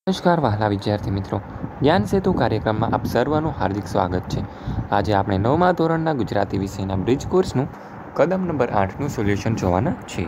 નમસ્કાર વહાલા વિદ્યાર્થી મિત્રો, જ્ઞાન સેતુ કાર્યક્રમમાં આપ સર્વનું હાર્દિક સ્વાગત છે. આજે આપણે 9મા ધોરણના ગુજરાતી વિષયના બ્રિજ કોર્સનું કદમ નંબર 8નું સોલ્યુશન જોવાના છીએ.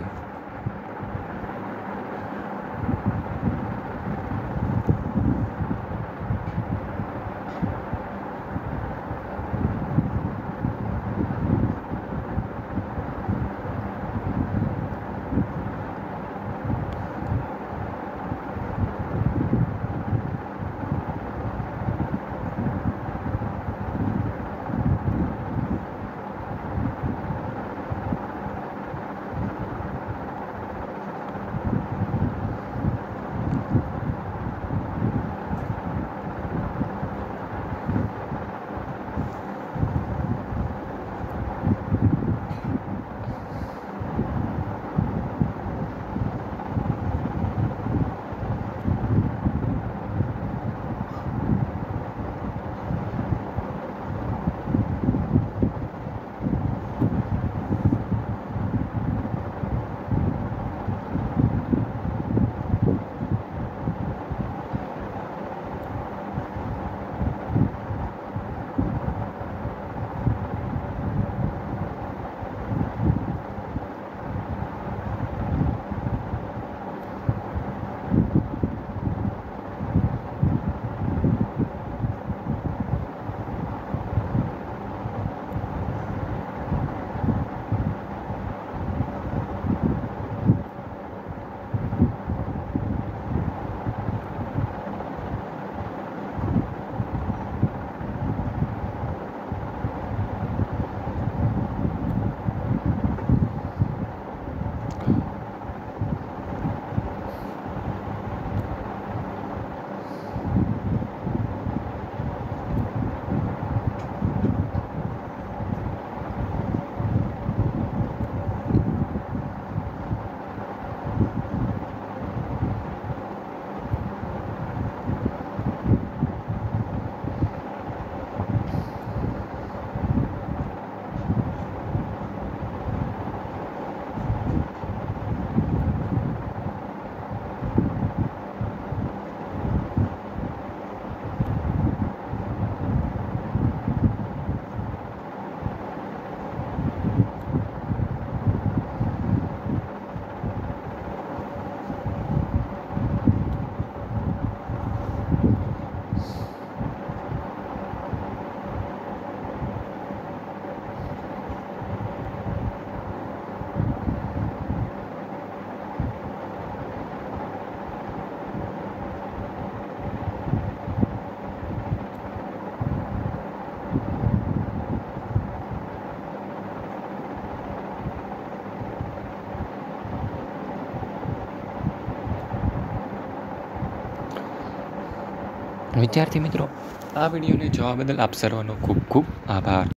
વિદ્યાર્થી મિત્રો, આ વિડીયોને જોવા બદલ આપ સર્વનો ખૂબ ખૂબ આભાર.